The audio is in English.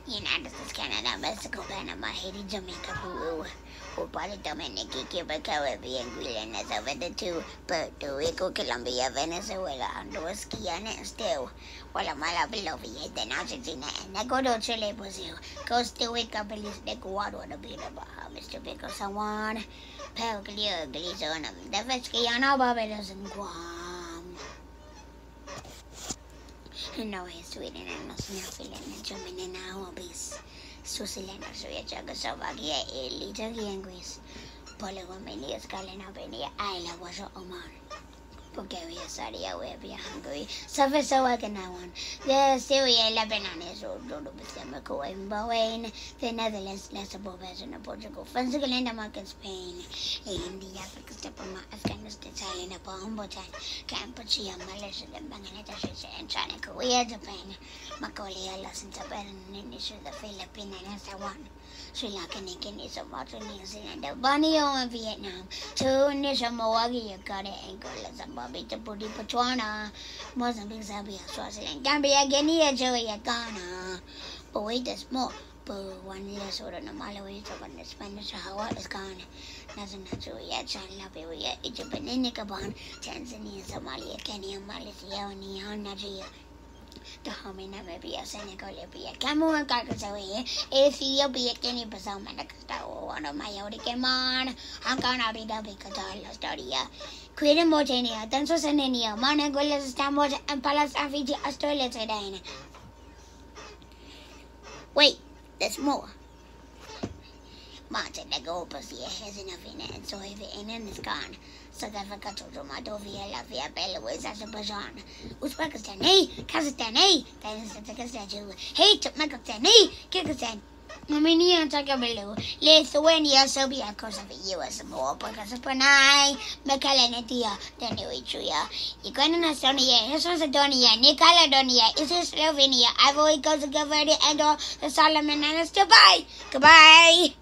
United States, Canada, Mexico, Panama, Haiti, Jamaica, Peru, Puerto Dominican, Cuba, Caribbean, Guyana, Salvador, Puerto Rico, Colombia, Venezuela, Honduras, Guyana, and still Guatemala, Vietnam, Argentina, and Ecuador, Chile, Brazil, Costa Rica, Belize, Ecuador, the Bahamas, Jamaica, San Juan, Paraguay, Arizona, Guyana, Barbados, and Guam. Norway, Sweden, and New Zealand, and Germany, and Hobbies, Switzerland, Austria, Czechoslovakia, Italy, Turkey, and Greece, Poland, Romania, Scotland, Albania, Ireland, Russia, Oman, Bulgaria, Saudi Arabia, Hungary, Slovakia, Syria, Lebanon, Israel, Jordan, Kuwait, Bahrain, the Netherlands, Lesotho, Belgium, Portugal, France, Denmark, and Spain, India, Pakistan, Afghanistan, Thailand, Nepal, Bhutan, Cambodia, Malaysia, Bangladesh, and China, Korea, Japan, Mongolia, Laos, Tibet, Indonesia, the Philippines, and Taiwan, Sri Lanka, Kenya, Somalia, New Zealand, Borneo, and Vietnam, Tunisia, Malawi, Uganda, Angola, Zimbabwe, Djibouti, Botswana, Mozambique, Zambia, Swaziland, Gambia, Guinea, Nigeria, Ghana. But wait, there's more. But 1 year older than Malawi, Japan, Spanish, Hawaii is gone. Nigeria, China, Liberia, Egypt, Benin, Gabon, Tanzania, Somalia, Kenya, Malaysia, Nigeria. Dahomey, Namibia, Senegal, Libya, Cameroon, Kyrgyzstan, Ethiopia, Guinea, Bissau, Madagascar, Mali, Cayman, Hong Kong, Abu Dhabi, Qatar, Australia, Kuwait, Mauritania, Tanzania, Mongolia, Istanbul, and Palestine, Fiji, Australia, Sudan. Wait, there's more. Montenegro, Bosnia, Herzegovina, and Slovenia is gone. South Africa, Moldova, Latvia, Belarus, Azerbaijan, Uzbekistan, hey, Kazakhstan, hey, Tajikistan, hey, Turkmenistan, hey, Kyrgyzstan, Armenia, Turkey, Lithuania, Serbia, Kosovo, US, Bulgaria, Brunei, Macedonia, Eritrea, Ukraine, Estonia, Macedonia, New Caledonia, Slovenia, Ivory Coast, Cape Verde, and the Solomon Islands. Goodbye.